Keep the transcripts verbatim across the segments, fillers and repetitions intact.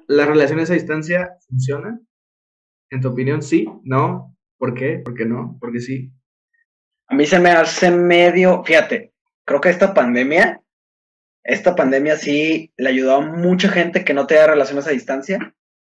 ¿Las relaciones a distancia funcionan? En tu opinión, sí, no, ¿por qué? ¿Por qué no? ¿Por qué sí? A mí se me hace medio, fíjate, creo que esta pandemia, esta pandemia sí le ayudó a mucha gente que no tenía relaciones a distancia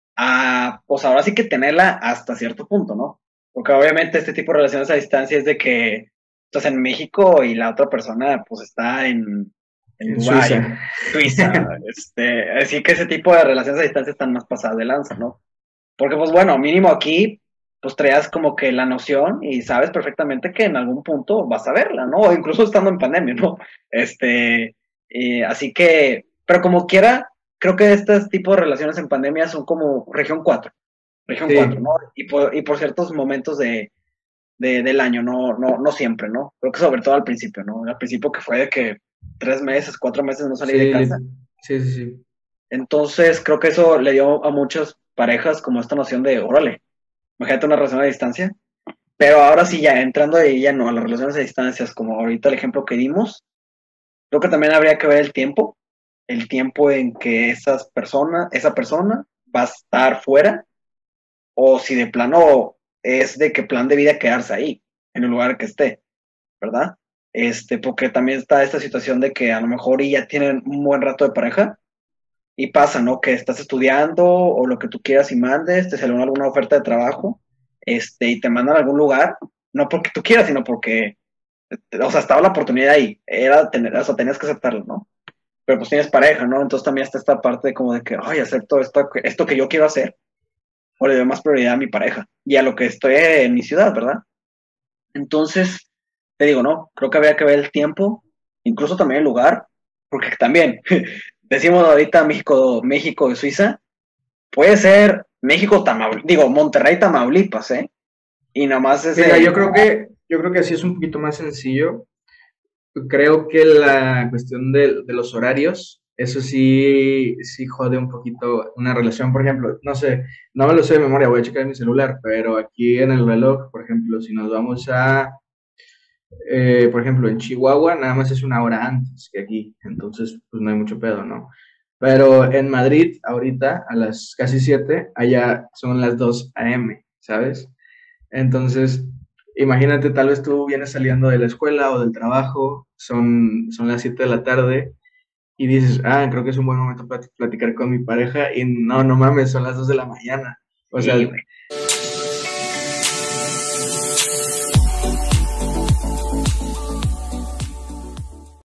a, pues ahora sí que tenerla hasta cierto punto, ¿no? Porque obviamente este tipo de relaciones a distancia es de que estás en México y la otra persona pues está en, en En Dubái, Suiza. en Suiza, este, así que ese tipo de relaciones a distancia están más pasadas de lanza, ¿no? Porque pues bueno, mínimo aquí pues traías como que la noción y sabes perfectamente que en algún punto vas a verla, ¿no? O incluso estando en pandemia, ¿no? Este, eh, así que, pero como quiera, creo que estos tipos de relaciones en pandemia son como región cuatro región cuatro, Sí, ¿no? Y por, y por ciertos momentos de, de, del año, no, no, no siempre, ¿no? Creo que sobre todo al principio, ¿no? Al principio que fue de que tres meses, cuatro meses no salí de sí, casa. li- sí, sí, sí. Entonces creo que eso le dio a muchas parejas como esta noción de, órale, imagínate una relación a distancia. Pero ahora sí, ya entrando de lleno a las relaciones a distancias, como ahorita el ejemplo que dimos, creo que también habría que ver el tiempo, el tiempo en que esas personas, esa persona va a estar fuera, o si de plano es de que plan de vida quedarse ahí, en el lugar que esté, ¿verdad? Este, porque también está esta situación de que a lo mejor ya tienen un buen rato de pareja y pasa, ¿no? Que estás estudiando o lo que tú quieras y mandes, te salió alguna oferta de trabajo, este, y te mandan a algún lugar, no porque tú quieras, sino porque, o sea, estaba la oportunidad ahí, era tener, o sea, tenías que aceptarlo, ¿no? Pero pues tienes pareja, ¿no? Entonces también está esta parte de como de que, ay, acepto esto, esto que yo quiero hacer, o le doy más prioridad a mi pareja y a lo que estoy en mi ciudad, ¿verdad? Entonces, te digo, ¿no? Creo que habría que ver el tiempo, incluso también el lugar, porque también, decimos ahorita México, México y Suiza, puede ser México, Tamaulipas, digo, Monterrey, Tamaulipas, ¿eh? Y nomás es Mira, de, yo creo que, yo creo que así es un poquito más sencillo. Creo que la cuestión de, de los horarios, eso sí, sí jode un poquito una relación. Por ejemplo, no sé, no me lo sé de memoria, voy a checar en mi celular, pero aquí en el reloj, por ejemplo, si nos vamos a, eh, por ejemplo, en Chihuahua, nada más es una hora antes que aquí, entonces pues no hay mucho pedo, ¿no? Pero en Madrid, ahorita, a las casi siete, allá son las dos a m, ¿sabes? Entonces, imagínate, tal vez tú vienes saliendo de la escuela o del trabajo, son, son las siete de la tarde y dices, ah, creo que es un buen momento para platicar con mi pareja y no, no mames, son las dos de la mañana. O sí, sea, güey.